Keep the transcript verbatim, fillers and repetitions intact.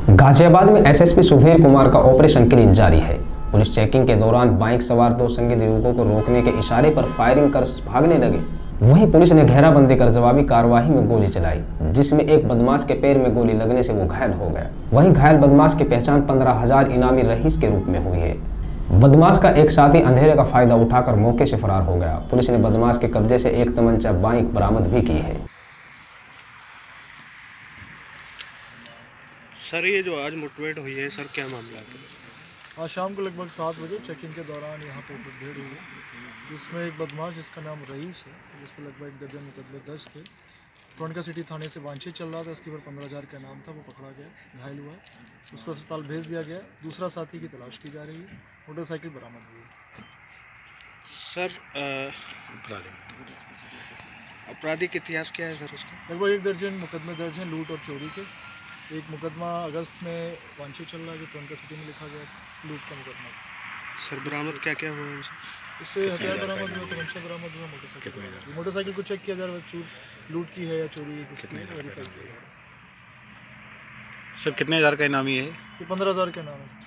गाजियाबाद में एसएसपी सुधीर कुमार का operation clean जारी है। पुलिस चेकिंग के दौरान बाइक सवार दो संदिग्ध युवकों को रोकने के इशारे पर फायरिंग कर भागने लगे। वहीं पुलिस ने घेराबंदी कर जवाबी कार्रवाई में गोली चलाई, जिसमें एक बदमाश के पैर में गोली लगने से वो घायल हो गया। वहीं घायल बदमाश की पहचान पंद्रह हजार इनामी रईस के रूप में हुई है। बदमाश का एक साथी अंधेरे का फायदा उठाकर मौके से फरार हो गया। पुलिस ने बदमाश के कब्जे से एक तमंचा बाइक बरामद भी की है। सर, ये जो आज मुठभेड़ हुई है, सर क्या मामला है? आज शाम को लगभग सात बजे चेकिंग के दौरान यहाँ पर मुठभेड़ हुई है, जिसमें एक बदमाश जिसका नाम रईस है, जिस पर लगभग एक दर्जन मुकदमे दर्ज थे। टोंडका सिटी थाने से वांछित चल रहा था, उसके ऊपर पंद्रह हज़ार का नाम था, वो पकड़ा गया, घायल हुआ, उसको अस्पताल भेज दिया गया। दूसरा साथी की तलाश की जा रही है। मोटरसाइकिल बरामद हुई है। सर, अपराधी आपराधिक इतिहास क्या है सर उसका? लगभग एक दर्जन मुकदमे दर्ज हैं लूट और चोरी के। एक मुकदमा अगस्त में वांछित चल रहा है, जो टोंडका सिटी में लिखा गया था, लूट का मुकदमा। सर, बरामद क्या क्या हुआ इनसे? इससे हथियार बरामद हुआ, तमंचा बरामद हुआ, मोटरसाइकिल मोटरसाइकिल को चेक किया जा रहा है, चूर लूट की है या चोरी किसकी है, वेरीफाई किया। सर, कितने हज़ार का इनामी है? ये पंद्रह हज़ार का नाम है।